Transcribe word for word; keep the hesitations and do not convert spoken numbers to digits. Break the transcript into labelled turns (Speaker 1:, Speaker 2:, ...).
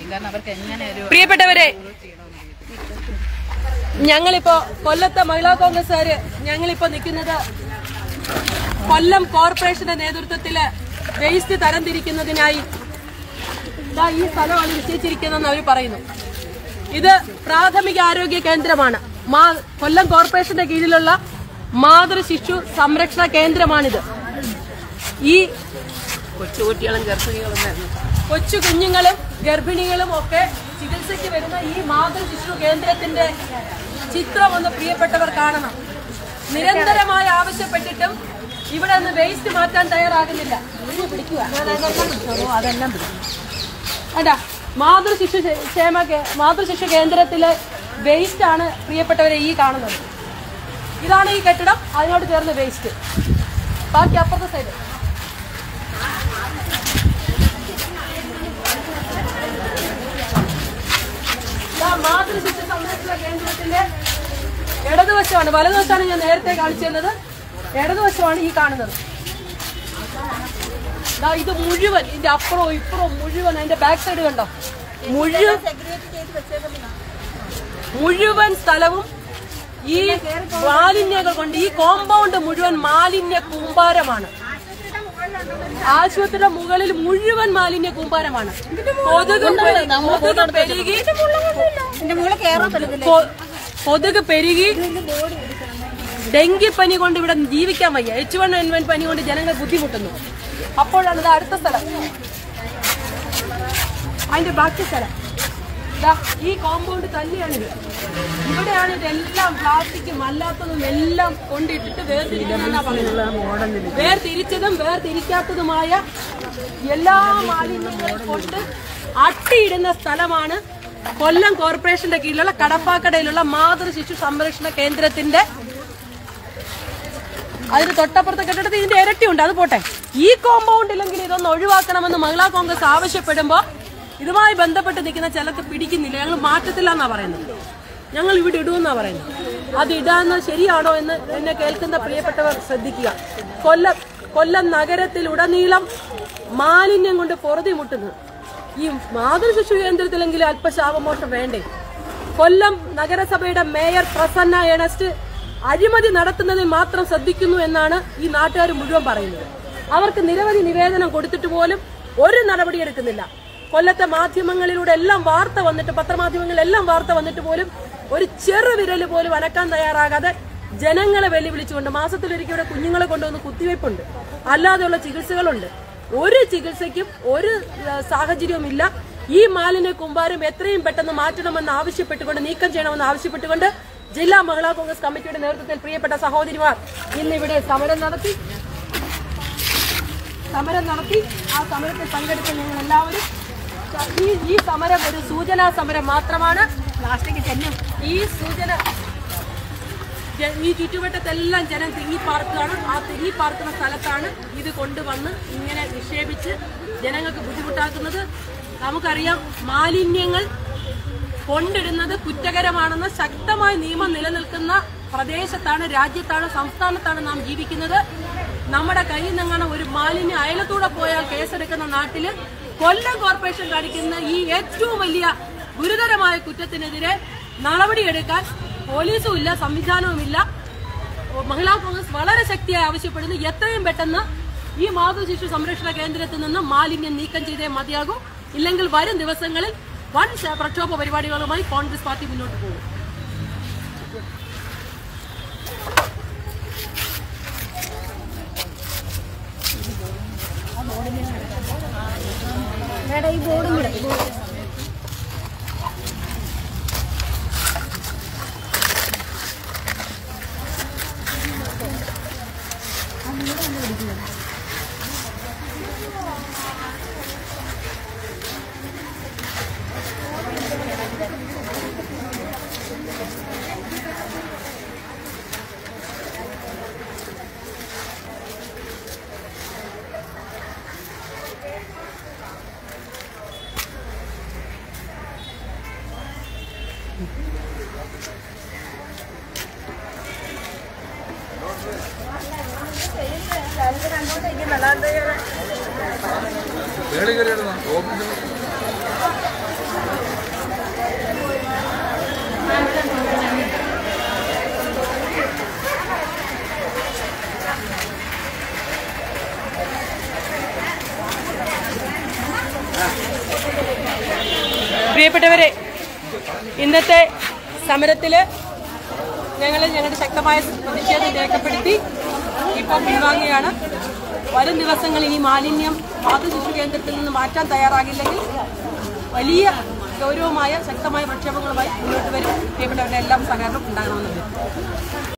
Speaker 1: കാരണം അവർക്ക് എങ്ങനെ ഒരു
Speaker 2: പ്രിയപ്പെട്ടവരെ, ഞങ്ങളിപ്പോ കൊല്ലത്തെ മഹിളാ കോൺഗ്രസ്സുകാര് ഞങ്ങളിപ്പോ നിൽക്കുന്നത് കൊല്ലം കോർപ്പറേഷന്റെ നേതൃത്വത്തില് വേസ്റ്റ് തരംതിരിക്കുന്നതിനായി ഈ സ്ഥലമാണ് നിശ്ചയിച്ചിരിക്കുന്നതെന്ന് അവർ പറയുന്നു. ഇത് പ്രാഥമിക ആരോഗ്യ കേന്ദ്രമാണ്. കൊല്ലം കോർപ്പറേഷന്റെ കീഴിലുള്ള മാതൃ ശിശു സംരക്ഷണ കേന്ദ്രമാണിത്. ഈ കൊച്ചുകുട്ടികളും ഗർഭിണികളും കൊച്ചു കുഞ്ഞുങ്ങളും ഗർഭിണികളും ഒക്കെ ചികിത്സയ്ക്ക് വരുന്ന ഈ മാതൃ ശിശു കേന്ദ്രത്തിന്റെ ചിത്രം ഒന്ന് പ്രിയപ്പെട്ടവർ കാണണം. നിരന്തരമായി ആവശ്യപ്പെട്ടിട്ടും ഇവിടെ നിന്ന് വേസ്റ്റ് മാറ്റാൻ തയ്യാറാകുന്നില്ല. അതെല്ലാം അല്ല, മാതൃ ശിശു ക്ഷേമ മാതൃ ശിശു കേന്ദ്രത്തിലെ വേസ്റ്റ് ആണ് പ്രിയപ്പെട്ടവരെ ഈ കാണുന്നത്. ഇതാണ് ഈ കെട്ടിടം, അതിനോട് ചേർന്ന് വേസ്റ്റ്. ബാക്കി അപ്പുറത്തെ സൈഡ് മാതൃ ശിശു സംരക്ഷണ കേന്ദ്രത്തിന്റെ ഇടതുവശമാണ്. വലതുവശമാണ് ഞാൻ നേരത്തെ കാണിച്ചു തന്നത്. ഇടതുവശമാണ് ഈ കാണുന്നത്. ഇത് മുഴുവൻ ഇതിന്റെ അപ്പുറവും ഇപ്പുറവും മുഴുവൻ അതിന്റെ ബാക്ക് സൈഡ് കണ്ടോ, മുഴുവൻ മുഴുവൻ സ്ഥലവും ഈ മാലിന്യങ്ങൾ കൊണ്ട് ഈ കോമ്പൗണ്ട് മുഴുവൻ മാലിന്യ കൂമ്പാരമാണ്. ആശുപത്രിയുടെ മുകളിൽ മുഴുവൻ മാലിന്യ കൂമ്പാരമാണ്. കൊതുക് കൊതുക് പെരുകി കൊതുക് പെരുകി ഡെങ്കിപ്പനി കൊണ്ട് ഇവിടെ ജീവിക്കാൻ വയ്യ. എച്ച് വൺ എൻ വൺ പനി കൊണ്ട് ജനങ്ങൾ ബുദ്ധിമുട്ടുന്നു. അപ്പോഴാണ് ഇത് അടുത്ത സ്ഥലം, അതിന്റെ ബാക്കി സ്ഥലം ഈ കോമ്പൗണ്ട് തന്നെയാണിത്. ഇവിടെയാണ് ഇതെല്ലാം പ്ലാസ്റ്റിക്കും അല്ലാത്തതും എല്ലാം കൊണ്ടിട്ടിട്ട് വേർതിരിക്കുന്നതെന്നാ പറയുന്നത്. വേർതിരിച്ചതും വേർതിരിക്കാത്തതുമായ എല്ലാ മാലിന്യങ്ങളും കൊണ്ട് അട്ടിയിടുന്ന സ്ഥലമാണ് കൊല്ലം കോർപ്പറേഷന്റെ കീഴിലുള്ള കടപ്പാക്കടയിലുള്ള മാതൃ ശിശു സംരക്ഷണ കേന്ദ്രത്തിന്റെ. അതിന് തൊട്ടപ്പുറത്തെ കെട്ടിടത്തിൽ ഇതിന്റെ ഇരട്ടിയുണ്ട്. അത് പോട്ടെ, ഈ കോമ്പൗണ്ടിലെങ്കിൽ ഇതൊന്ന് ഒഴിവാക്കണമെന്ന് മഹിളാ കോൺഗ്രസ് ആവശ്യപ്പെടുമ്പോ ഇതുമായി ബന്ധപ്പെട്ട് നിൽക്കുന്ന ചിലർക്ക് പിടിക്കുന്നില്ല. ഞങ്ങൾ മാറ്റത്തില്ല എന്നാ പറയുന്നത്, ഞങ്ങൾ ഇവിടെ ഇടുമെന്നാ പറയുന്നത്. അത് ഇടാന്നത് ശരിയാണോ എന്ന് എന്നെ കേൾക്കുന്ന പ്രിയപ്പെട്ടവർ ശ്രദ്ധിക്കുക. കൊല്ലം കൊല്ലം നഗരത്തിൽ ഉടനീളം മാലിന്യം കൊണ്ട് പൊറുതിമുട്ടുന്നു. ഈ മാതൃ ശിശു കേന്ദ്രത്തിലെങ്കിലും അല്പശാപമോഷം വേണ്ടേ? കൊല്ലം നഗരസഭയുടെ മേയർ പ്രസന്ന എണസ്റ്റ് അഴിമതി നടത്തുന്നതിൽ മാത്രം ശ്രദ്ധിക്കുന്നു എന്നാണ് ഈ നാട്ടുകാർ മുഴുവൻ പറയുന്നത്. അവർക്ക് നിരവധി നിവേദനം കൊടുത്തിട്ട് പോലും ഒരു നടപടിയെടുക്കുന്നില്ല. കൊല്ലത്തെ മാധ്യമങ്ങളിലൂടെ എല്ലാം വാർത്ത വന്നിട്ട് പത്രമാധ്യമങ്ങളിലെല്ലാം വാർത്ത വന്നിട്ട് പോലും ഒരു ചെറു വിരല് പോലും അനക്കാൻ തയ്യാറാകാതെ ജനങ്ങളെ വെല്ലുവിളിച്ചുകൊണ്ട് മാസത്തിലൊരിക്കൽ ഇവിടെ കുഞ്ഞുങ്ങളെ കൊണ്ടുവന്ന് കുത്തിവയ്പ്പുണ്ട്, അല്ലാതെയുള്ള ചികിത്സകളുണ്ട്. ഒരു ചികിത്സയ്ക്കും ഒരു സാഹചര്യവും ഇല്ല. ഈ മാലിന്യ കൂമ്പാരം എത്രയും പെട്ടെന്ന് മാറ്റണമെന്ന് ആവശ്യപ്പെട്ടുകൊണ്ട് നീക്കം ചെയ്യണമെന്ന് ആവശ്യപ്പെട്ടുകൊണ്ട് ജില്ലാ മഹിളാ കോൺഗ്രസ് കമ്മിറ്റിയുടെ നേതൃത്വത്തിൽ പ്രിയപ്പെട്ട സഹോദരിമാർ ഇന്നിവിടെ സമരം നടത്തി സമരം നടത്തി ആ സമരത്തിൽ പങ്കെടുത്ത ഞങ്ങൾ എല്ലാവരും ഈ ഈ സമരം ഒരു സൂചനാ സമരം മാത്രമാണ്. പ്ലാസ്റ്റിക് ചെന്നും ഈ സൂചന ഈ ചുറ്റുവട്ടത്തെല്ലാം ജനം തിങ്ങിപ്പാർക്കുകയാണ്. ആ തിങ്ങിപ്പാർക്കുന്ന സ്ഥലത്താണ് ഇത് കൊണ്ടുവന്ന് ഇങ്ങനെ നിക്ഷേപിച്ച് ജനങ്ങൾക്ക് ബുദ്ധിമുട്ടാക്കുന്നത്. നമുക്കറിയാം, മാലിന്യങ്ങൾ കൊണ്ടിടുന്നത് കുറ്റകരമാണെന്ന് ശക്തമായ നിയമം നിലനിൽക്കുന്ന പ്രദേശത്താണ്, രാജ്യത്താണ്, സംസ്ഥാനത്താണ് നാം ജീവിക്കുന്നത്. നമ്മുടെ കയ്യിൽ നിന്നാണ് ഒരു മാലിന്യം അയലത്തൂടെ പോയാൽ കേസെടുക്കുന്ന നാട്ടില് കൊല്ലം കോർപ്പറേഷൻ കാണിക്കുന്ന ഈ ഏറ്റവും വലിയ ഗുരുതരമായ കുറ്റത്തിനെതിരെ നടപടിയെടുക്കാൻ പോലീസും ഇല്ല, സംവിധാനവും ഇല്ല. മഹിളാ കോൺഗ്രസ് വളരെ ശക്തിയായി ആവശ്യപ്പെടുന്നു, എത്രയും പെട്ടെന്ന് ഈ മാതൃ ശിശു സംരക്ഷണ കേന്ദ്രത്തിൽ നിന്ന് മാലിന്യം നീക്കം ചെയ്തേ മതിയാകൂ. ഇല്ലെങ്കിൽ വരും ദിവസങ്ങളിൽ വൻ പ്രക്ഷോഭ പരിപാടികളുമായി കോൺഗ്രസ് പാർട്ടി മുന്നോട്ട് പോകും.
Speaker 3: മേഡം ഈ ബോർഡും കൂടെ
Speaker 4: വേളി കയറിയായിരുന്നു ഓഫീസിൽ
Speaker 2: പ്രിയപ്പെട്ടവരെ, ഇന്നത്തെ സമരത്തില് ഞങ്ങൾ ഞങ്ങളുടെ ശക്തമായ പ്രതിഷേധം രേഖപ്പെടുത്തി ഇപ്പോൾ പിൻവാങ്ങുകയാണ്. വരും ദിവസങ്ങളിൽ ഈ മാലിന്യം മാതൃശിശു കേന്ദ്രത്തിൽ നിന്ന് മാറ്റാൻ തയ്യാറാകില്ലെങ്കിൽ വലിയ ഗൗരവമായ ശക്തമായ പ്രക്ഷോഭങ്ങളുമായി മുന്നോട്ട് വരും. പ്രിയപ്പെട്ടവരുടെ എല്ലാം സഹകരണം ഉണ്ടാകണമെന്നുണ്ട്.